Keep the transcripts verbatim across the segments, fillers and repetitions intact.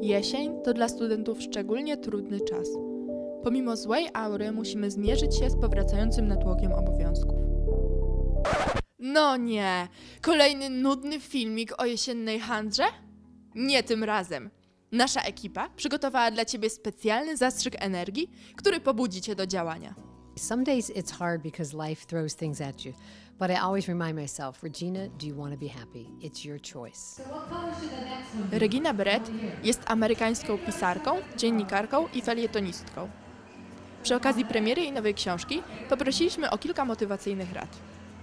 Jesień to dla studentów szczególnie trudny czas. Pomimo złej aury musimy zmierzyć się z powracającym natłokiem obowiązków. No nie! Kolejny nudny filmik o jesiennej handrze? Nie tym razem. Nasza ekipa przygotowała dla Ciebie specjalny zastrzyk energii, który pobudzi Cię do działania. Some days it's hard because life throws things at you, but I always remind myself, Regina, do you want to be happy? It's your choice. Regina Brett jest amerykańską pisarką, dziennikarką i felietonistką. Przy okazji premiery jej nowej książki poprosiliśmy o kilka motywacyjnych rad.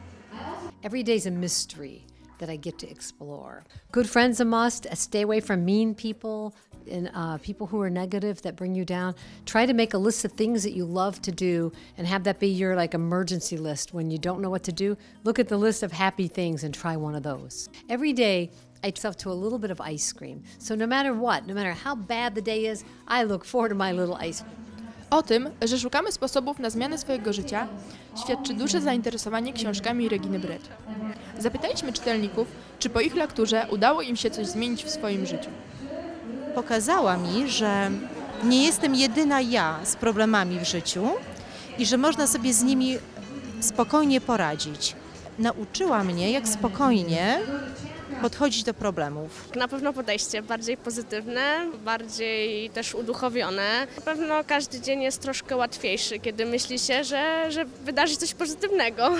Every day is a mystery that I get to explore. Good friends a must. Stay away from mean people and uh, people who are negative that bring you down. Try to make a list of things that you love to do and have that be your like emergency list. When you don't know what to do, look at the list of happy things and try one of those. Every day I treat myself to a little bit of ice cream. So no matter what, no matter how bad the day is, I look forward to my little ice cream. O tym, że szukamy sposobów na zmianę swojego życia, świadczy duże zainteresowanie książkami Reginy Brett. Zapytaliśmy czytelników, czy po ich lekturze udało im się coś zmienić w swoim życiu. Pokazała mi, że nie jestem jedyna ja z problemami w życiu i że można sobie z nimi spokojnie poradzić. Nauczyła mnie, jak spokojnie podchodzić do problemów. Na pewno podejście bardziej pozytywne, bardziej też uduchowione. Na pewno każdy dzień jest troszkę łatwiejszy, kiedy myśli się, że, że wydarzy coś pozytywnego.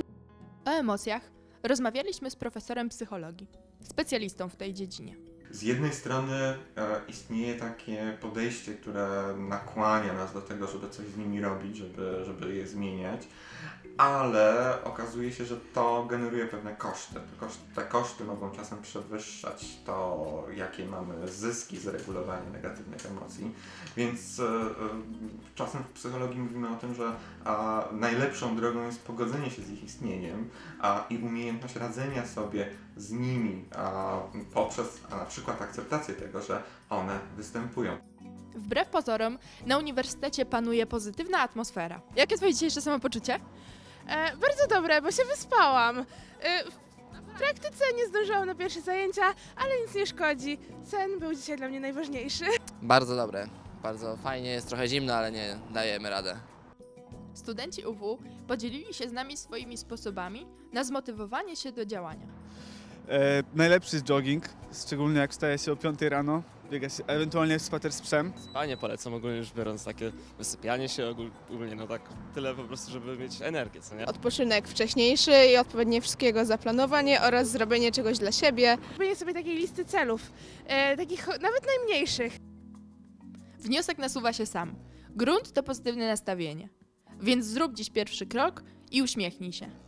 O emocjach rozmawialiśmy z profesorem psychologii, specjalistą w tej dziedzinie. Z jednej strony e, istnieje takie podejście, które nakłania nas do tego, żeby coś z nimi robić, żeby, żeby je zmieniać, ale okazuje się, że to generuje pewne koszty. Te koszty, te koszty mogą czasem przewyższać to, jakie mamy zyski z regulowania negatywnych emocji, więc e, e, czasem w psychologii mówimy o tym, że a, najlepszą drogą jest pogodzenie się z ich istnieniem a, i umiejętność radzenia sobie z nimi a, poprzez a na przykład akceptację tego, że one występują. Wbrew pozorom, na uniwersytecie panuje pozytywna atmosfera. Jakie twoje dzisiejsze samopoczucie? E, bardzo dobre, bo się wyspałam. E, w praktyce nie zdążyłam na pierwsze zajęcia, ale nic nie szkodzi. Sen był dzisiaj dla mnie najważniejszy. Bardzo dobre, bardzo fajnie, jest trochę zimno, ale nie, dajemy radę. Studenci U W podzielili się z nami swoimi sposobami na zmotywowanie się do działania. E, najlepszy jest jogging, szczególnie jak wstaje się o piątej rano, biega się, ewentualnie spacer z psem. Spanie polecam ogólnie rzecz biorąc, takie wysypianie się ogólnie, no tak tyle po prostu, żeby mieć energię, co nie? Odpoczynek wcześniejszy i odpowiednie wszystkiego zaplanowanie oraz zrobienie czegoś dla siebie. Robienie sobie takiej listy celów, e, takich nawet najmniejszych. Wniosek nasuwa się sam. Grunt to pozytywne nastawienie. Więc zrób dziś pierwszy krok i uśmiechnij się.